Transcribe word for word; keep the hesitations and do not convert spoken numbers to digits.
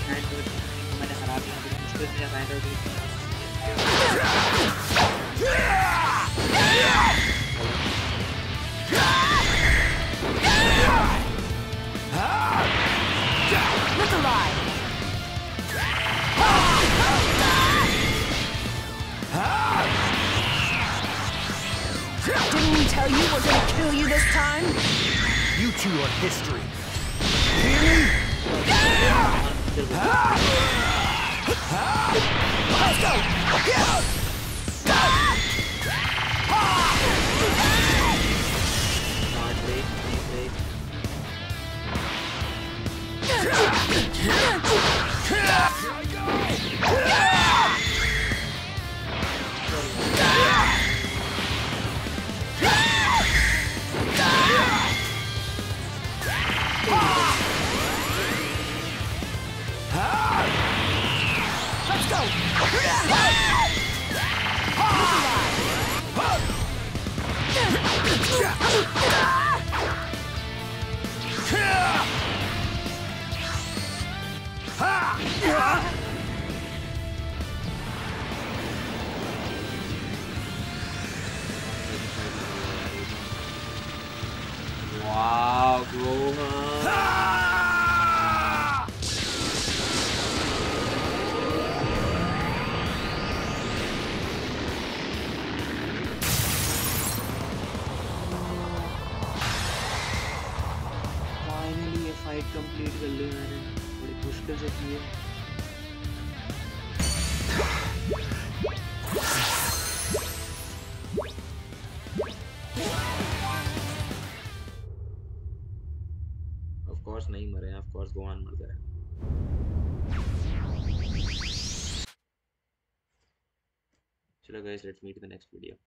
Hand को मैंने हरा दिया, बड़ी मुश्किल से हैंड आउट हुई। Look alive! Didn't we tell you we're gonna kill you this time? You two are history. Hear me? Let's go! Hard break, knee break. Let's go! Wow, Gohan. Finally ये fight complete कर ली मैंने, बड़ी मुश्किल से की है। Of course नहीं मरे, of course गोहान मर जाएगा। चलो guys, let's meet in the next video.